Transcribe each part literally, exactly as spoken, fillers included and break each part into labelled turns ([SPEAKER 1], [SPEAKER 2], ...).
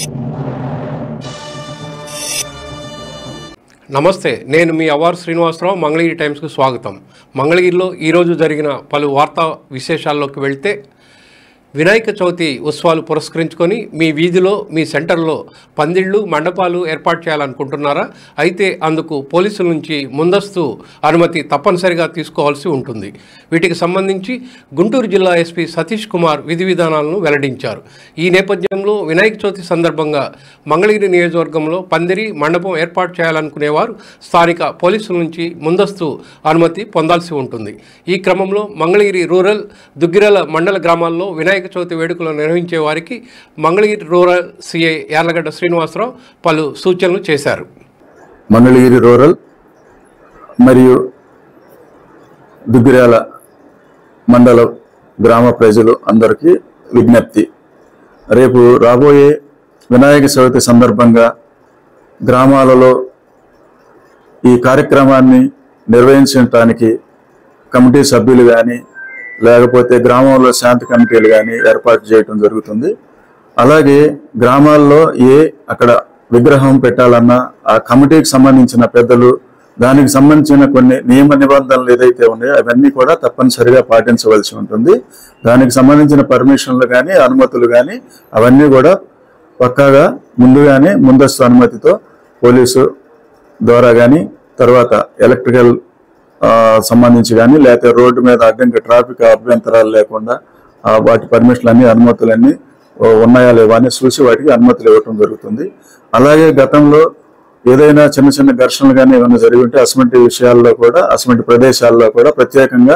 [SPEAKER 1] నమస్తే, నేను మీ అవార్ శ్రీనివాసరావు. మంగళగిరి టైమ్స్కు స్వాగతం. మంగళగిరిలో ఈరోజు జరిగిన పలు వార్తా విశేషాల్లోకి వెళ్తే, వినాయక చవితి ఉత్సవాలు పురస్కరించుకొని మీ వీధిలో, మీ సెంటర్లో పందిళ్ళు, మండపాలు ఏర్పాటు చేయాలనుకుంటున్నారా? అయితే అందుకు పోలీసుల నుంచి ముందస్తు అనుమతి తప్పనిసరిగా తీసుకోవాల్సి ఉంటుంది. వీటికి సంబంధించి గుంటూరు జిల్లా ఎస్పీ సతీష్ కుమార్ విధి విధానాలను వెల్లడించారు. ఈ నేపథ్యంలో వినాయక చవితి సందర్భంగా మంగళగిరి నియోజకవర్గంలో పందిరి, మండపం ఏర్పాటు చేయాలనుకునేవారు స్థానిక పోలీసుల నుంచి ముందస్తు అనుమతి పొందాల్సి ఉంటుంది. ఈ క్రమంలో మంగళగిరి రూరల్, దుగ్గిరాల మండల గ్రామాల్లో వినాయక చవితి వేడుకలు నిర్వహించే వారికి మంగళగిరి రూరల్ సిఐ యార్లగడ్డ శ్రీనివాసరావు పలు సూచనలు చేశారు.
[SPEAKER 2] మంగళగిరి రూరల్ మరియు దుగ్గిరాల మండల గ్రామ ప్రజలు అందరికీ విజ్ఞప్తి. రేపు రాబోయే వినాయక చవితి సందర్భంగా గ్రామాలలో ఈ కార్యక్రమాన్ని నిర్వహించడానికి కమిటీ సభ్యులు కానీ, లేకపోతే గ్రామంలో శాంతి కమిటీలు కానీ ఏర్పాటు చేయడం జరుగుతుంది. అలాగే గ్రామాల్లో ఏ అక్కడ విగ్రహం పెట్టాలన్నా ఆ కమిటీకి సంబంధించిన పెద్దలు దానికి సంబంధించిన కొన్ని నియమ నిబంధనలు ఏదైతే ఉన్నాయో అవన్నీ కూడా తప్పనిసరిగా పాటించవలసి ఉంటుంది. దానికి సంబంధించిన పర్మిషన్లు కానీ, అనుమతులు కానీ అవన్నీ కూడా పక్కాగా ముందుగానే ముందస్తు అనుమతితో పోలీసు ద్వారా కానీ, తర్వాత ఎలక్ట్రికల్ సంబంధించి కానీ, లేకపోతే రోడ్డు మీద అడ్డంకి ట్రాఫిక్ అభ్యంతరాలు లేకుండా వాటి పర్మిషన్లన్నీ, అనుమతులన్నీ ఉన్నాయా లేవా అని చూసి వాటికి అనుమతులు ఇవ్వటం జరుగుతుంది. అలాగే గతంలో ఏదైనా చిన్న చిన్న ఘర్షణలు కానీ ఏమైనా జరిగి ఉంటే అటువంటి విషయాల్లో కూడా, అటువంటి ప్రదేశాల్లో కూడా ప్రత్యేకంగా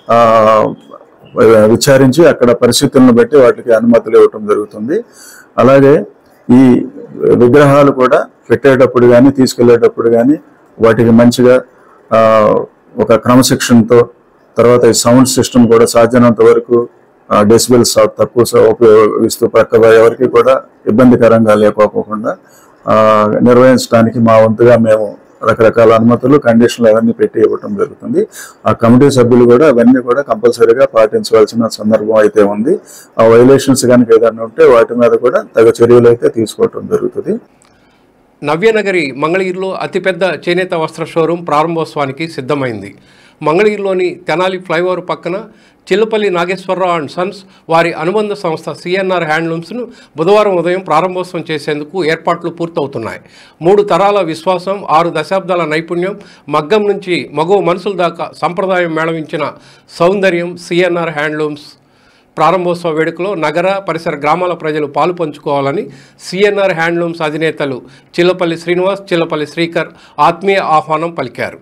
[SPEAKER 2] విచారించి అక్కడ పరిస్థితులను బట్టి వాటికి అనుమతులు ఇవ్వటం జరుగుతుంది. అలాగే ఈ విగ్రహాలు కూడా పెట్టేటప్పుడు కానీ, తీసుకెళ్లేటప్పుడు కానీ వాటికి మంచిగా ఒక క్రమశిక్షణతో, తర్వాత ఈ సౌండ్ సిస్టమ్ కూడా సాధ్యమైనంత వరకు డెసిబెల్స్ తక్కువ ఉపయోగిస్తూ ప్రక్క ఎవరికి కూడా ఇబ్బందికరంగా లేకపోకుండా నిర్వహించడానికి మా వంతుగా మేము రకరకాల అనుమతులు, కండిషన్లు అవన్నీ పెట్టి ఇవ్వటం జరుగుతుంది. ఆ కమిటీ సభ్యులు కూడా అవన్నీ కూడా కంపల్సరీగా పాటించవలసిన సందర్భం అయితే ఉంది. ఆ వైలేషన్స్ కనుక ఏదైనా ఉంటే వాటి మీద కూడా తగు చర్యలు అయితే తీసుకోవటం జరుగుతుంది.
[SPEAKER 1] నవ్యనగరి మంగళగిరిలో అతిపెద్ద చేనేత వస్త్ర షోరూం ప్రారంభోత్సవానికి సిద్ధమైంది. మంగళగిరిలోని తెనాలి ఫ్లైఓవర్ పక్కన చిల్లపల్లి నాగేశ్వరరావు అండ్ సన్స్ వారి అనుబంధ సంస్థ సిఎన్ఆర్ హ్యాండ్లూమ్స్ను బుధవారం ఉదయం ప్రారంభోత్సవం చేసేందుకు ఏర్పాట్లు పూర్తవుతున్నాయి. మూడు తరాల విశ్వాసం, ఆరు దశాబ్దాల నైపుణ్యం, మగ్గం నుంచి మగవ మనుషుల దాకా సంప్రదాయం మేళవించిన సౌందర్యం సిఎన్ఆర్ హ్యాండ్లూమ్స్ ప్రారంభోత్సవ వేడుకలో నగర పరిసర గ్రామాల ప్రజలు పాలు పంచుకోవాలని సిఎన్ఆర్ హ్యాండ్లూమ్స్ అధినేతలు చిల్లపల్లి శ్రీనివాస్, చిల్లపల్లి శ్రీకర్ ఆత్మీయ ఆహ్వానం పలికారు.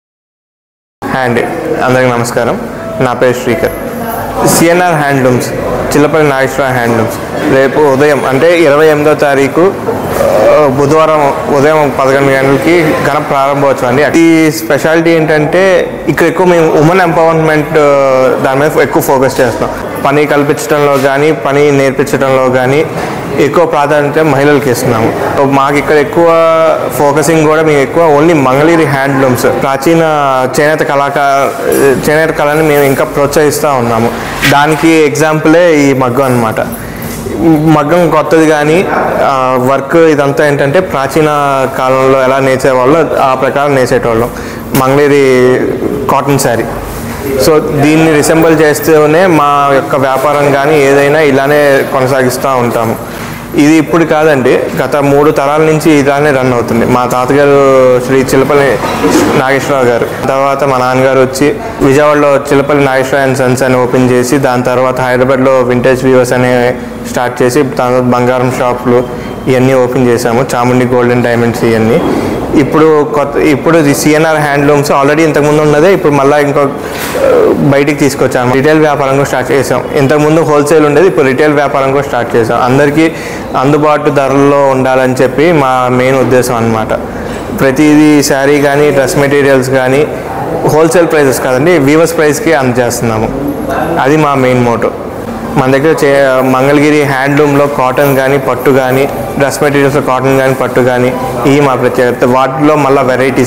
[SPEAKER 3] హ్యాండ్ అందరికీ నమస్కారం. నా పేరు Srikar. CNR handlooms, Chillapalli Nageswara handlooms రేపు ఉదయం అంటే ఇరవై ఎనిమిదో తారీఖు బుధవారం ఉదయం పదకొండు గంటలకి ఘన ప్రారంభోత్సవం అండి. ఈ స్పెషాలిటీ ఏంటంటే ఇక్కడ ఎక్కువ మేము ఉమెన్ ఎంపవర్మెంట్ దాని మీద ఎక్కువ ఫోకస్ చేస్తున్నాం. పని కల్పించడంలో కానీ, పని నేర్పించడంలో కానీ ఎక్కువ ప్రాధాన్యత మహిళలకి ఇస్తున్నాము. మాకు ఇక్కడ ఎక్కువ ఫోకసింగ్ కూడా మేము ఎక్కువ ఓన్లీ మంగళగిరి హ్యాండ్లూమ్స్, ప్రాచీన చేనేత కళాకార చేనేత కళని మేము ఇంకా ప్రోత్సహిస్తూ ఉన్నాము. దానికి ఎగ్జాంపులే ఈ మగ్గం అన్నమాట. మగ్గం కొత్తది కానీ వర్క్ ఇదంతా ఏంటంటే ప్రాచీన కాలంలో ఎలా నేసేవాళ్ళో ఆ ప్రకారం నేసేటోళ్ళం. Mangalagiri cotton sari. సో దీన్ని రిసెంబుల్ చేస్తూనే మా యొక్క వ్యాపారం కానీ ఏదైనా ఇలానే కొనసాగిస్తూ ఉంటాము. ఇది ఇప్పుడు కాదండి, గత మూడు తరాల నుంచి ఇలానే రన్ అవుతుంది. మా తాతగారు శ్రీ చిల్లపల్లి నాగేశ్వరరావు గారు, తర్వాత మా నాన్నగారు వచ్చి విజయవాడలో చిల్లపల్లి నాగేశ్వర అండ్ సన్స్ అని ఓపెన్ చేసి, దాని తర్వాత హైదరాబాద్లో వింటేజ్ వీవర్స్ అని స్టార్ట్ చేసి, దాని తర్వాత బంగారం షాపులు ఇవన్నీ ఓపెన్ చేశాము. చాముండి గోల్డెన్ డైమండ్స్ ఇవన్నీ. ఇప్పుడు కొత్త ఇప్పుడు సిఎన్ఆర్ హ్యాండ్లూమ్స్ ఆల్రెడీ ఇంతకుముందు ఉన్నదే ఇప్పుడు మళ్ళీ ఇంకో బయటికి తీసుకొచ్చాము. రిటైల్ వ్యాపారం కూడా స్టార్ట్ చేసాం. ఇంతకుముందు హోల్సేల్ ఉండేది, ఇప్పుడు రిటైల్ వ్యాపారం కూడా స్టార్ట్ చేసాం. అందరికీ అందుబాటు ధరల్లో ఉండాలని చెప్పి మా మెయిన్ ఉద్దేశం అన్నమాట. ప్రతిదీ శారీ కానీ, డ్రెస్ మెటీరియల్స్ కానీ హోల్సేల్ ప్రైజెస్ కాదండి, వీవర్స్ ప్రైస్కి అందజేస్తున్నాము. అది మా మెయిన్ మోటో. మన దగ్గర చే మంగళగిరి హ్యాండ్లూమ్లో కాటన్ కానీ, పట్టు కానీ, డ్రెస్ మెటీరియల్స్లో కాటన్ కానీ, పట్టు కానీ ఇవి మా ప్రత్యేకత. వాటిలో మళ్ళీ వెరైటీస్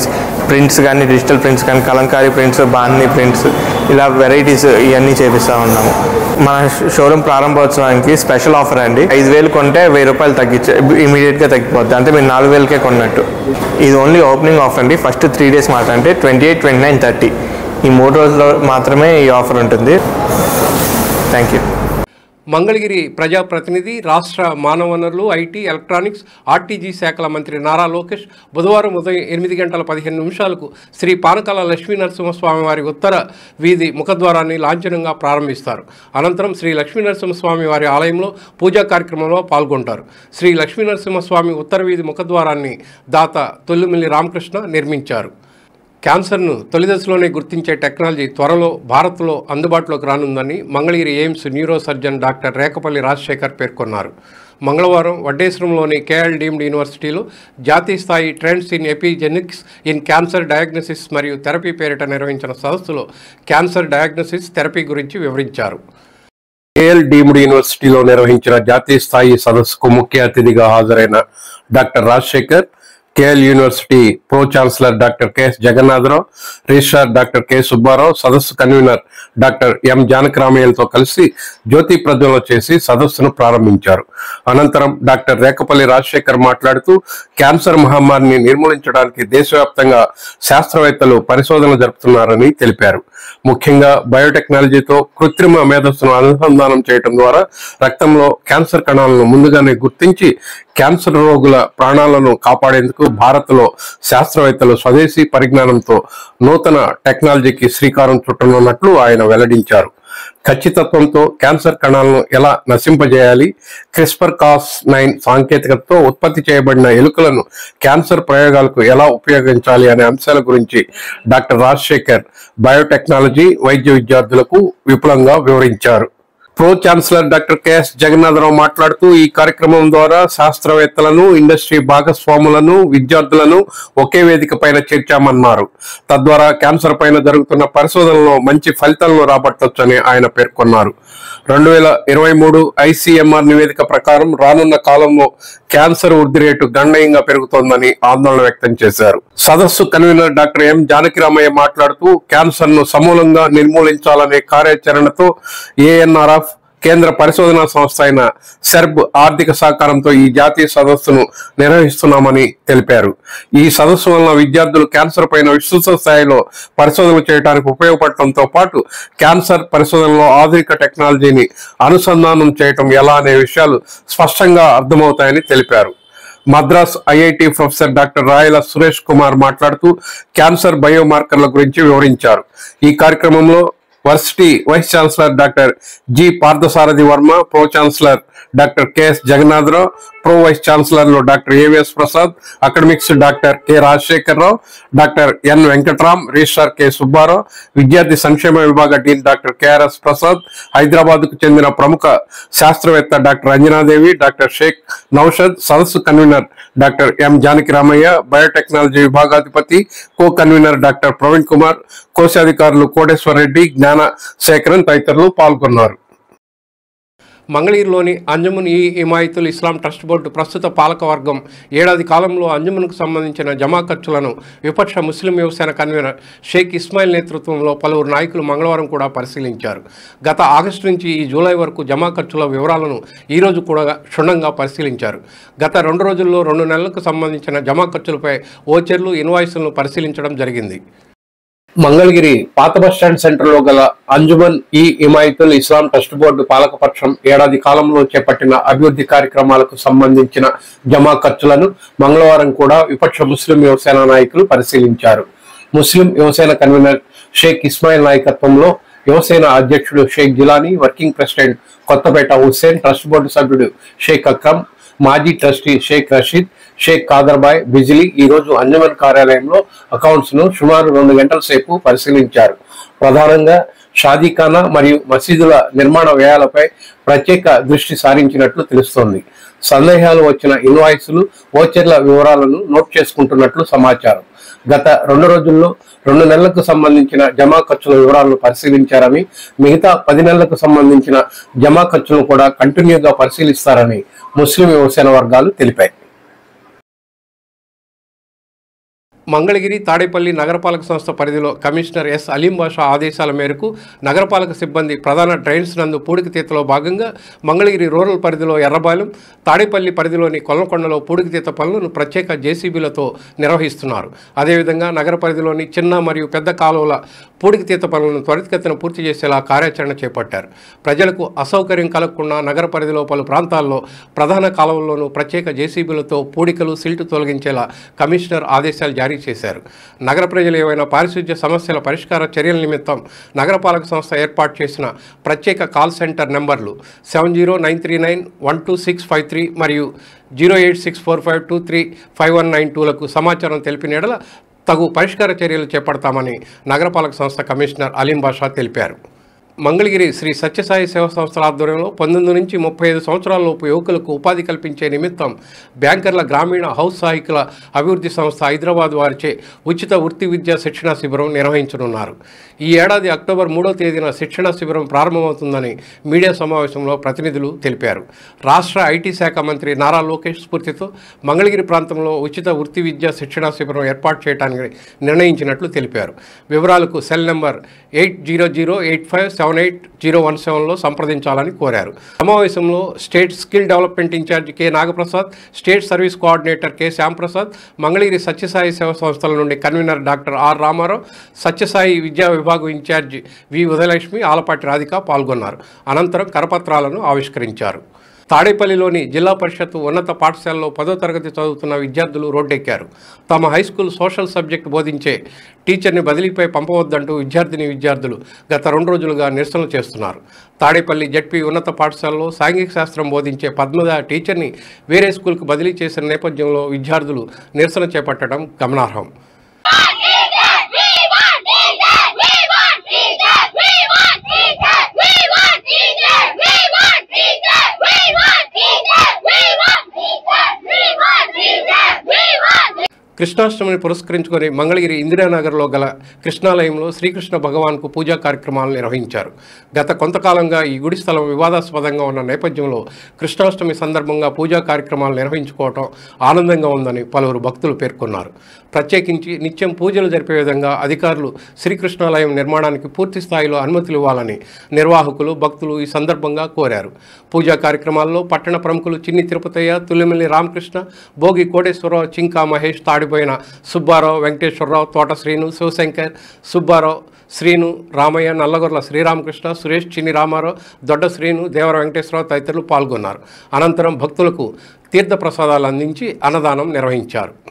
[SPEAKER 3] ప్రింట్స్ కానీ డిజిటల్ ప్రింట్స్ కానీ కలంకారీ ప్రింట్స్ బాన్ని ప్రింట్స్ ఇలా వెరైటీస్ ఇవన్నీ చేపిస్తూ ఉన్నాము. మన షోరూమ్ ప్రారంభోత్సవానికి స్పెషల్ ఆఫర్ అండి. ఐదు వేలు కొంటే వెయ్యి రూపాయలు తగ్గించే ఇమీడియట్గా తగ్గిపోద్ది, అంటే మీరు నాలుగు వేలకే కొన్నట్టు. ఇది ఓన్లీ ఓపెనింగ్ ఆఫర్ అండి. ఫస్ట్ త్రీ డేస్ మాత్రం, అంటే twenty eight twenty nine thirty ఈ మూడు రోజుల్లో మాత్రమే ఈ ఆఫర్ ఉంటుంది. Thank you.
[SPEAKER 1] మంగళగిరి ప్రజాప్రతినిధి, రాష్ట్ర మానవ వనరులు, ఐటీ, ఎలక్ట్రానిక్స్, ఆర్టీజీ శాఖల మంత్రి నారా లోకేష్ బుధవారం ఉదయం ఎనిమిది గంటల పదిహేను నిమిషాలకు శ్రీ పానకాల లక్ష్మీ నరసింహస్వామి వారి ఉత్తర వీధి ముఖద్వారాన్ని లాంఛనంగా ప్రారంభిస్తారు. అనంతరం శ్రీ లక్ష్మీ నరసింహస్వామి వారి ఆలయంలో పూజా కార్యక్రమంలో పాల్గొంటారు. శ్రీ లక్ష్మీ నరసింహస్వామి ఉత్తర వీధి ముఖద్వారాన్ని దాత తొల్లిమిల్లి రామకృష్ణ నిర్మించారు. క్యాన్సర్ను తొలిదశలోనే గుర్తించే టెక్నాలజీ త్వరలో భారత్లో అందుబాటులోకి రానుందని Mangalagiri AIIMS neuro surgeon doctor Rekapalli Rajasekhar పేర్కొన్నారు. మంగళవారం వడ్డేశ్వరంలోని కేఎల్ డీమ్డ్ యూనివర్సిటీలో జాతీయ స్థాయి trends in epigenetics in cancer diagnosis మరియు థెరపీ పేరిట నిర్వహించిన సదస్సులో క్యాన్సర్ డయాగ్నోసిస్ థెరపీ గురించి వివరించారు. కేఎల్ డీమ్డ్ యూనివర్సిటీలో నిర్వహించిన జాతీయ స్థాయి సదస్సుకు ముఖ్య అతిథిగా హాజరైన doctor Rajasekhar, KL university pro chancellor doctor KS Jagannatharao, registrar doctor K Subbarao, సదస్సు కన్వీనర్ డాక్టర్ ఎం జానకిరామయ్యలతో కలిసి జ్యోతి ప్రజ్వలన చేసి సదస్సును ప్రారంభించారు. అనంతరం డాక్టర్ రేకపల్లి రాజశేఖర్ మాట్లాడుతూ క్యాన్సర్ మహమ్మారిని నిర్మూలించడానికి దేశవ్యాప్తంగా శాస్త్రవేత్తలు పరిశోధనలు జరుపుతున్నారని తెలిపారు. ముఖ్యంగా బయోటెక్నాలజీతో కృత్రిమ మేధస్సును అనుసంధానం చేయడం ద్వారా రక్తంలో క్యాన్సర్ కణాలను ముందుగానే గుర్తించి క్యాన్సర్ రోగుల ప్రాణాలను కాపాడేందుకు భారత్లో శాస్త్రవేత్తలు స్వదేశీ పరిజ్ఞానంతో నూతన టెక్నాలజీకి శ్రీకారం చుట్టనున్నట్లు ఆయన వెల్లడించారు. ఖచ్చితత్వంతో క్యాన్సర్ కణాలను ఎలా నశింపజేయాలి, క్రిస్పర్ కాస్ నైన్ సాంకేతికతతో ఉత్పత్తి చేయబడిన ఎలుకలను క్యాన్సర్ ప్రయోగాలకు ఎలా ఉపయోగించాలి అనే అంశాల గురించి డాక్టర్ రాజశేఖర్ బయోటెక్నాలజీ వైద్య విద్యార్థులకు విపులంగా వివరించారు. Pro chancellor doctor KS Jagannatharao మాట్లాడుతూ ఈ కార్యక్రమం ద్వారా శాస్త్రవేత్తలను, ఇండస్ట్రీ భాగస్వాములను, విద్యార్థులను ఒకే వేదిక పైన చేర్చామన్నారు. తద్వారా క్యాన్సర్ పైన జరుగుతున్న పరిశోధనలో మంచి ఫలితాలను రాబట్టొచ్చని ఆయన పేర్కొన్నారు. రెండు వేల ఇరవై మూడు ఐసీఎంఆర్ నివేదిక ప్రకారం రానున్న కాలంలో క్యాన్సర్ వృద్ధి రేటు గణనీయంగా పెరుగుతోందని ఆందోళన వ్యక్తం చేశారు. సదస్సు కన్వీనర్ డాక్టర్ ఎం జానకిరామయ్య మాట్లాడుతూ క్యాన్సర్ ను సమూలంగా నిర్మూలించాలనే కార్యాచరణతో ఏఎన్ఆర్ఎఫ్ కేంద్ర పరిశోధనా సంస్థ అయిన సెర్బ్ ఆర్థిక సహకారంతో ఈ జాతీయ సదస్సును నిర్వహిస్తున్నామని తెలిపారు. ఈ సదస్సు వలన విద్యార్థులు క్యాన్సర్ పైన విస్తృత స్థాయిలో పరిశోధనలు చేయడానికి ఉపయోగపడటంతో పాటు క్యాన్సర్ పరిశోధనలో ఆధునిక టెక్నాలజీని అనుసంధానం చేయటం ఎలా అనే విషయాలు స్పష్టంగా అర్థమవుతాయని తెలిపారు. Madras IIT professor doctor Rayala Suresh Kumar మాట్లాడుతూ క్యాన్సర్ బయోమార్కర్ల గురించి వివరించారు. ఈ కార్యక్రమంలో varsity vice chancellor doctor G Parthasarathi Varma, pro chancellor doctor KS Jagannatharao, pro vice ఛాన్సలర్లు doctor AVS Prasad, academics doctor K Rajasekhar Rao, doctor N Venkatram, registrar K Subbarao, విద్యార్థి సంక్షేమ విభాగ dean doctor KRS Prasad, Hyderabad కు చెందిన ప్రముఖ శాస్త్రవేత్త డాక్టర్ అంజనాదేవి, డాక్టర్ షేక్ నౌషద్, సదస్సు convener doctor M Janakiramaiah, biotechnology విభాగాధిపతి co convener doctor Praveen Kumar, కోశాధికారులు కోటేశ్వర రెడ్డి, జ్ఞాన శేఖరన్ తదితరులు పాల్గొన్నారు. మంగళగిరిలోని అంజుమన్ ఈ ఇమాయతుల్ ఇస్లాం ట్రస్ట్ బోర్డు ప్రస్తుత పాలకవర్గం ఏడాది కాలంలో అంజుమన్కు సంబంధించిన జమా ఖర్చులను విపక్ష ముస్లిం యువసేన కన్వీనర్ షేక్ ఇస్మాయిల్ నేతృత్వంలో పలువురు నాయకులు మంగళవారం కూడా పరిశీలించారు. గత ఆగస్టు నుంచి ఈ జూలై వరకు జమా ఖర్చుల వివరాలను ఈరోజు కూడా క్షుణ్ణంగా పరిశీలించారు. గత రెండు రోజుల్లో రెండు నెలలకు సంబంధించిన జమా ఖర్చులపై ఓచర్లు, ఇన్వాయిస్లను పరిశీలించడం జరిగింది. మంగళగిరి పాత బస్టాండ్ సెంటర్లో గల అంజుమన్ ఈ ఇమాయతుల్ ఇస్లాం ట్రస్ట్ బోర్డు పాలకపక్షం ఏడాది కాలంలో చేపట్టిన అభివృద్ధి కార్యక్రమాలకు సంబంధించిన జమా ఖర్చులను మంగళవారం కూడా విపక్ష ముస్లిం యువసేన నాయకులు పరిశీలించారు. ముస్లిం యువసేన కన్వీనర్ షేక్ ఇస్మాయిల్ నాయకత్వంలో యువసేన అధ్యక్షుడు Sheikh Jilani, working president Kothapeta Hussain, trust board సభ్యుడు షేక్ అక్రమ్, మాజీ ట్రస్టీ షేక్ రషీద్, షేక్ కాదర్బాయ్ బిజిలీ ఈ రోజు అంజుమన్ కార్యాలయంలో అకౌంట్స్ ను సుమారు రెండు గంటల సేపు పరిశీలించారు. ప్రధానంగా షాదీఖానా మరియు మసీదుల నిర్మాణ వ్యయాలపై ప్రత్యేక దృష్టి సారించినట్లు తెలుస్తోంది. సందేహాలు వచ్చిన ఇన్వాయిస్లు, ఓచర్ల వివరాలను నోట్ చేసుకుంటున్నట్లు సమాచారం. గత రెండు రోజుల్లో రెండు నెలలకు సంబంధించిన జమా ఖర్చుల వివరాలను పరిశీలించారని, మిగతా పది నెలలకు సంబంధించిన జమా ఖర్చులను కూడా కంటిన్యూగా పరిశీలిస్తారని ముస్లిం యువసేన వర్గాలు తెలిపాయి. మంగళగిరి తాడేపల్లి నగరపాలక సంస్థ పరిధిలో కమిషనర్ ఎస్ అలీం బాషా ఆదేశాల మేరకు నగరపాలక సిబ్బంది ప్రధాన డ్రైన్స్ నందు పూడికతీతలో భాగంగా మంగళగిరి రూరల్ పరిధిలో ఎర్రబాలెం, తాడేపల్లి పరిధిలోని కొల్లకొండలో పూడికతీత పనులను ప్రత్యేక జేసీబీలతో నిర్వహిస్తున్నారు. అదేవిధంగా నగర పరిధిలోని చిన్న మరియు పెద్ద కాలువల పూడికతీత పనులను త్వరితగతిన పూర్తి చేసేలా కార్యాచరణ చేపట్టారు. ప్రజలకు అసౌకర్యం కలగకుండా నగర పరిధిలో పలు ప్రాంతాల్లో ప్రధాన కాలువల్లోనూ ప్రత్యేక జేసీబీలతో పూడికలు సిల్టు తొలగించేలా కమిషనర్ ఆదేశాలు జారీ చేశారు. నగర ప్రజలు ఏవైనా పారిశుధ్య సమస్యల పరిష్కార చర్యల నిమిత్తం నగరపాలక సంస్థ ఏర్పాటు చేసిన ప్రత్యేక కాల్ సెంటర్ నెంబర్లు seven zero nine three nine one two six five three మరియు zero eight six four five two three five one nine టూలకు సమాచారం తెలిపిన ఎడల తగు పరిష్కార చర్యలు చేపడతామని నగరపాలక సంస్థ కమిషనర్ అలీం బాషా తెలిపారు. మంగళగిరి శ్రీ సత్యసాయి సేవా సంస్థల ఆధ్వర్యంలో పంతొమ్మిది నుంచి ముప్పై ఐదు సంవత్సరాలలోపు యువకులకు ఉపాధి కల్పించే నిమిత్తం బ్యాంకర్ల గ్రామీణ హౌస్ సహాయకుల అభివృద్ధి సంస్థ హైదరాబాద్ వారిచే ఉచిత వృత్తి విద్యా శిక్షణా శిబిరం నిర్వహించనున్నారు. ఈ ఏడాది అక్టోబర్ మూడో తేదీన శిక్షణా శిబిరం ప్రారంభమవుతుందని మీడియా సమావేశంలో ప్రతినిధులు తెలిపారు. రాష్ట్ర ఐటీ శాఖ మంత్రి నారా లోకేష్ స్ఫూర్తితో మంగళగిరి ప్రాంతంలో ఉచిత వృత్తి విద్యా శిక్షణా శిబిరం ఏర్పాటు చేయడానికి నిర్ణయించినట్లు తెలిపారు. వివరాలకు cell number eight zero zero eight five seven eight zero one సెవెన్లో సంప్రదించాలని కోరారు. సమావేశంలో state skill development in charge K Nagaprasad, state service coordinator K Shyamprasad, Mangalagiri Sathyasai సేవా సంస్థల నుండి convener doctor R Ramarao, Sathyasai విద్యా విభాగం ఇన్ఛార్జి వి ఉదయలక్ష్మి, ఆలపాటి రాధిక పాల్గొన్నారు. అనంతరం కరపత్రాలను ఆవిష్కరించారు. తాడేపల్లిలోని జిల్లా పరిషత్ ఉన్నత పాఠశాలలో పదో తరగతి చదువుతున్న విద్యార్థులు రోడ్డెక్కారు. తమ హైస్కూల్ సోషల్ సబ్జెక్ట్ బోధించే టీచర్ని బదిలీపై పంపవద్దంటూ విద్యార్థిని విద్యార్థులు గత రెండు రోజులుగా నిరసనలు చేస్తున్నారు. తాడేపల్లి జడ్పీ ఉన్నత పాఠశాలలో సాంఘిక శాస్త్రం బోధించే పద్మద టీచర్ని వేరే స్కూల్కు బదిలీ చేసిన నేపథ్యంలో విద్యార్థులు నిరసన చేపట్టడం గమనార్హం. కృష్ణాష్టమిని పురస్కరించుకొని మంగళగిరి ఇందిరానగర్లో గల కృష్ణాలయంలో శ్రీకృష్ణ భగవాన్కు పూజా కార్యక్రమాలు నిర్వహించారు. గత కొంతకాలంగా ఈ గుడి స్థలం వివాదాస్పదంగా ఉన్న నేపథ్యంలో కృష్ణాష్టమి సందర్భంగా పూజా కార్యక్రమాలు నిర్వహించుకోవటం ఆనందంగా ఉందని పలువురు భక్తులు పేర్కొన్నారు. ప్రత్యేకించి నిత్యం పూజలు జరిపే విధంగా అధికారులు శ్రీకృష్ణాలయం నిర్మాణానికి పూర్తి స్థాయిలో అనుమతులు ఇవ్వాలని నిర్వాహకులు, భక్తులు ఈ సందర్భంగా కోరారు. పూజా కార్యక్రమాల్లో పట్టణ ప్రముఖులు చిన్ని తిరుపతయ్య, తుల్లిమిల్లి రామకృష్ణ, భోగి కోటేశ్వరరావు, చింకా మహేష్, తాడిపోయిన సుబ్బారావు, వెంకటేశ్వరరావు, తోట శ్రీను, శివశంకర్, సుబ్బారావు, శ్రీను, రామయ్య, నల్లగొర్ల శ్రీరామకృష్ణ, సురేష్, చిన్ని రామారావు, దొడ్డ శ్రీను, దేవర వెంకటేశ్వరరావు తదితరులు పాల్గొన్నారు. అనంతరం భక్తులకు తీర్థప్రసాదాలు అందించి అన్నదానం నిర్వహించారు.